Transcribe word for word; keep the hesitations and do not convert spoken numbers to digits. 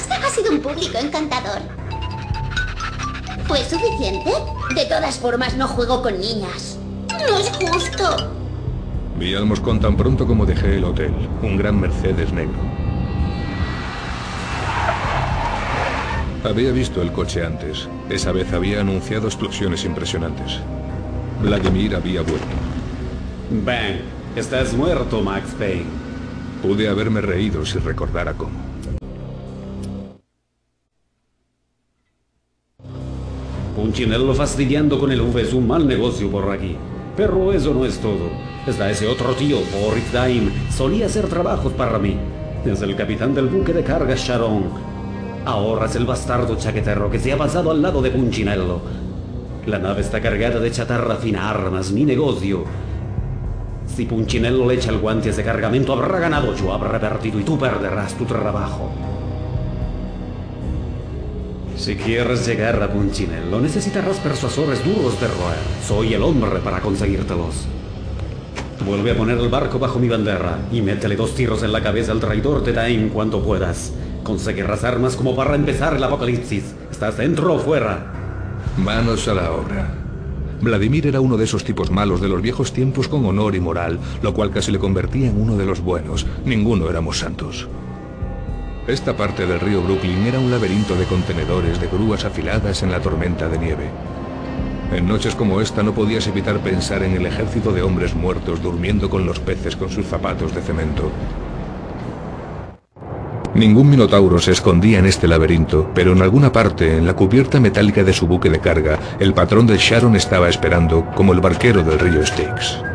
más. Ha sido un público encantador. ¿Fue suficiente? De todas formas, no juego con niñas. No es justo. Vi al moscón tan pronto como dejé el hotel. Un gran Mercedes negro. Había visto el coche antes. Esa vez había anunciado explosiones impresionantes. Vladimir había vuelto. Bang, estás muerto, Max Payne. Pude haberme reído si recordara cómo. Punchinello fastidiando con el V es un mal negocio por aquí. Pero eso no es todo. Está ese otro tío, Boris Dime. Solía hacer trabajos para mí. Es el capitán del buque de carga Sharon. Ahora es el bastardo chaquetero que se ha pasado al lado de Punchinello. La nave está cargada de chatarra fina, armas, mi negocio. Si Punchinello le echa el guante a ese cargamento, habrá ganado yo, habrá perdido y tú perderás tu trabajo. Si quieres llegar a Punchinello, necesitarás persuasores duros de roer. Soy el hombre para conseguírtelos. Vuelve a poner el barco bajo mi bandera y métele dos tiros en la cabeza al traidor de Dime cuanto puedas. Conseguirás armas como para empezar el apocalipsis. ¿Estás dentro o fuera? Manos a la obra. Vladimir era uno de esos tipos malos de los viejos tiempos con honor y moral, lo cual casi le convertía en uno de los buenos. Ninguno éramos santos. Esta parte del río Brooklyn era un laberinto de contenedores, de grúas afiladas en la tormenta de nieve. En noches como esta no podías evitar pensar en el ejército de hombres muertos durmiendo con los peces con sus zapatos de cemento. Ningún minotauro se escondía en este laberinto, pero en alguna parte, en la cubierta metálica de su buque de carga, el patrón del Sharon estaba esperando, como el barquero del río Styx.